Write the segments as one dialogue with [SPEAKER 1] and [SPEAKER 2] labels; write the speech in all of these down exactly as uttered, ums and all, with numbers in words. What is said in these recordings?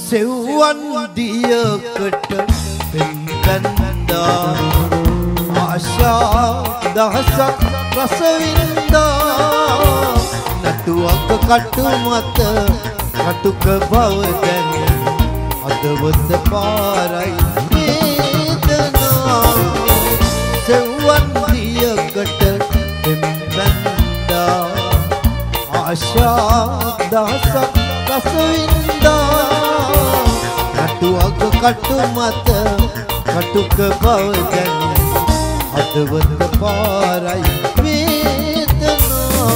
[SPEAKER 1] සෙව්වන් දියකට පෙම්බැන්දා ආශා දහසක් රස වින්දා නටුවක කටු මත කටුක බව දැන අදවත පාරයි වේදනා සෙව්වන් දියකට පෙම්බැන්දා ආශා දහසක් රස වින්දා නටුවක කටු මත කටුක බව දැන අදවත පාරයි වේදනා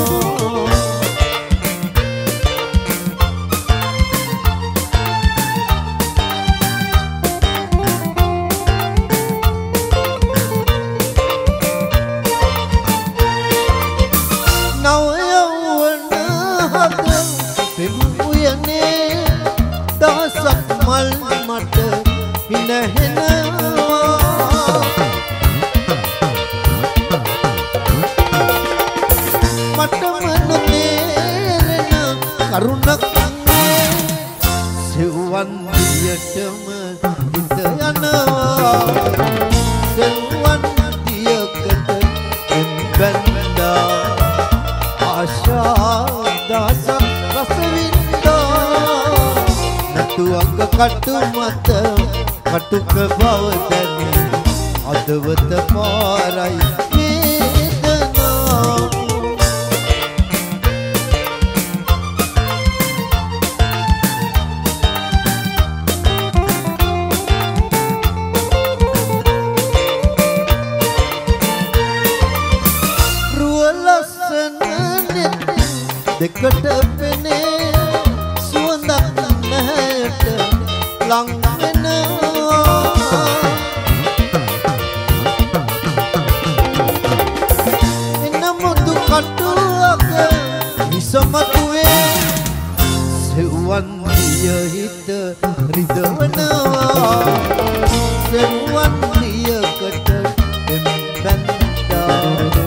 [SPEAKER 1] නව යවන හද පෙම්පුයනේ දහසක් මල් මට හිනහෙනවා මටම නොතේරෙන කරුණක් සෙව්වන් දියටම හිත යනවා සෙව්වන් දියකට පෙම්බැන්දා ආශා දහසක් රස වින්දා නටුවක කටු මත කටුක බව දැන අදවත පාරයි වේදනා රුව ලස්සන නෙත් දෙකට පෙනේ සුවඳක් නැහැට ලං වෙනවා එන මුදු කටුවක විසමතුවේ සෙව්වන් දිය හිත රිදවනවා සෙව්වන් දියකට පෙම්බැන්දා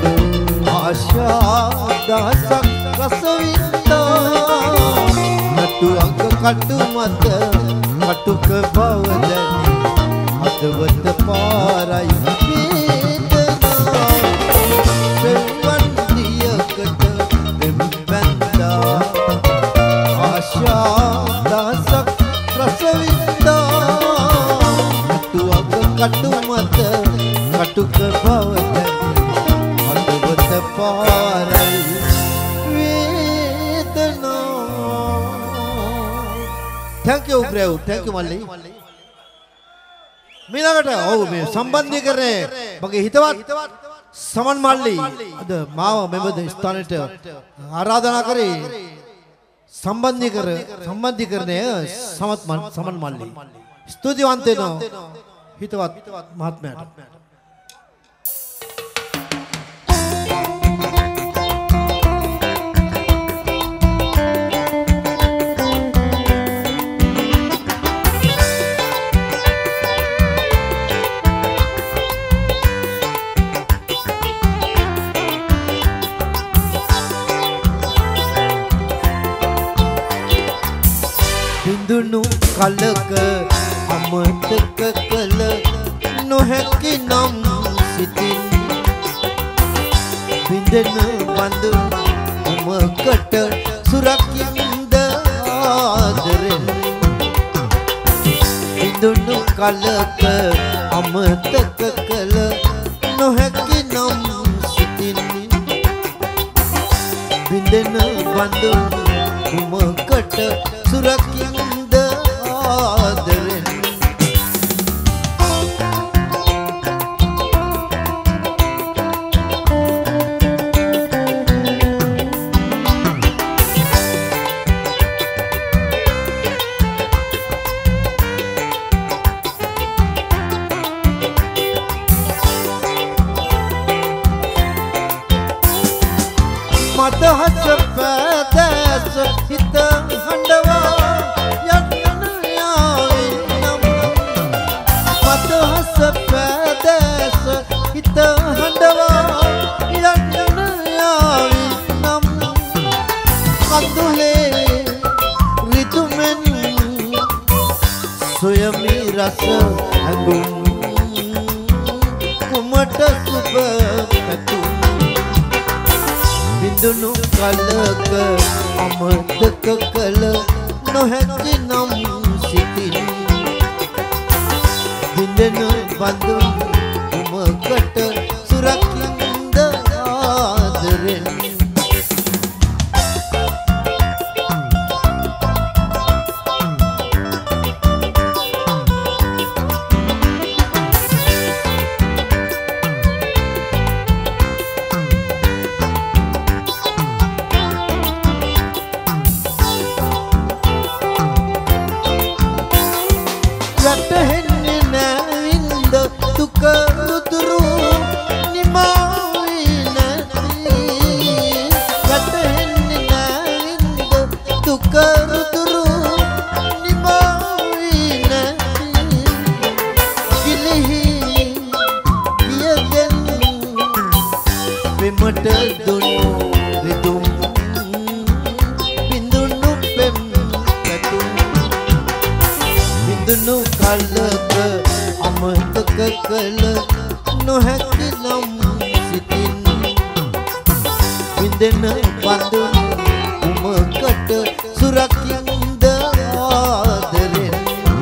[SPEAKER 1] ආශා දහසක් රස වින්දා නටුවක කටු මත කටුක බව දැන අදවත පාරයි වේදනා සෙව්වන් දියකට පෙම්බැන්දා ආශා දහසක් රස වින්දා නටුවක කටු මත කටුක බව දැන අදවත පාරයි Thank you Brew, thank you Malli. මීළඟට ඔව් මේ සම්බන්ධීකරණය මගේ හිතවත් සමන් මල්ලි අද මාව මෙබඳ ස්ථානයට ආරාධනා කරේ සම්බන්ධීකර සම්බන්ධීකරණය සමත් සමන් මල්ලි. ස්තුතිවන්ත වෙනවා හිතවත් මහත්මයාට. දුනු කලක අමතක කළ නොහැකි නම් සිතින් බින්දෙන බඳු උමකට සුරකින්ද ආදරෙන් දුනු කලක අමතක කළ නොහැකි නම් සිතින් බින්දෙන බඳු උමකට සුරකින්ද ආදරෙන් මදහස පැදැස හිත හඬවා මදහස පැදැස හිත හඬවා යන්න යාවි නම් කඳුලේ රිතුමෙන් රස හඟුම් කුමට සුබ පැතුම් බිඳුණු කලක අමතක කළ නොහැකි නම් සිතින් බිඳෙන බඳුන් කුමකට සුරකින්ද ආදරෙන් වැටහෙන්නේ නැවින්ද දුක උතුරු නිමාවී නැති වැටහෙන්නේ නැවින්ද දුක උතුරු නිමාවී නැති කිලිහි කියගෙන පෙමට දුන්නු රිදුම් බිඳුණු පෙම් පැතුම් බිඳුණු කලක අමතක කළ නොහැකි නම් සිතින් බිඳෙන බඳුන් කුමකට සුරකින්ද ආදරෙන්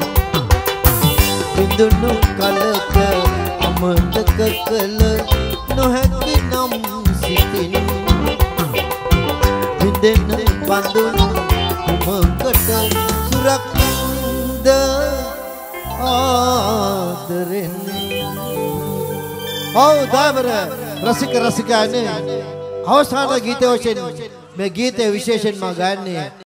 [SPEAKER 1] බිඳුණු කලක අමතක කළ නොහැකි නම් සිතින් බිඳෙන බඳුන් කුමකට සුරකින්ද ආදරෙන් ඔව් දාබර රසික රසිකානේ අවසාන ගීතය වශයෙන් මේ ගීතය විශේෂයෙන්ම ගායන්නේ